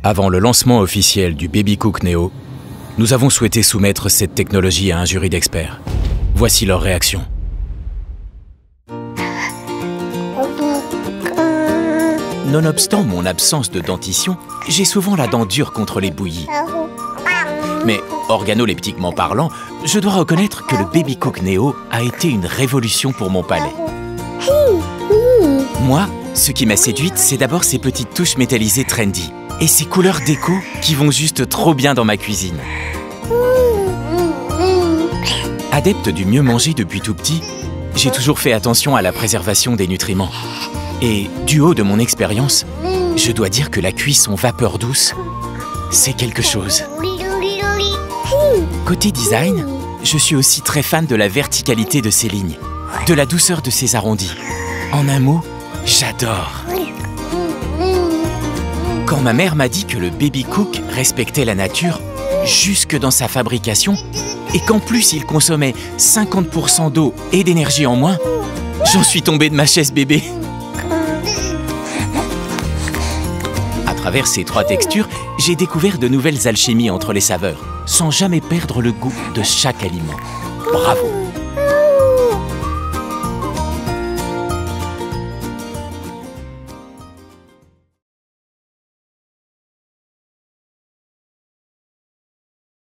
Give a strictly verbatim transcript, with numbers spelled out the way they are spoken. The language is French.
Avant le lancement officiel du Baby Cook Neo, nous avons souhaité soumettre cette technologie à un jury d'experts. Voici leur réaction. Nonobstant mon absence de dentition, j'ai souvent la dent dure contre les bouillies. Mais organoleptiquement parlant, je dois reconnaître que le Baby Cook Neo a été une révolution pour mon palais. Moi, ce qui m'a séduite, c'est d'abord ces petites touches métallisées trendy et ces couleurs déco qui vont juste trop bien dans ma cuisine. Adepte du mieux manger depuis tout petit, j'ai toujours fait attention à la préservation des nutriments. Et du haut de mon expérience, je dois dire que la cuisson vapeur douce, c'est quelque chose. Côté design, je suis aussi très fan de la verticalité de ces lignes, de la douceur de ces arrondis. En un mot, j'adore. Quand ma mère m'a dit que le Baby Cook respectait la nature jusque dans sa fabrication et qu'en plus il consommait cinquante pour cent d'eau et d'énergie en moins, j'en suis tombé de ma chaise bébé. À travers ces trois textures, j'ai découvert de nouvelles alchimies entre les saveurs, sans jamais perdre le goût de chaque aliment. Bravo!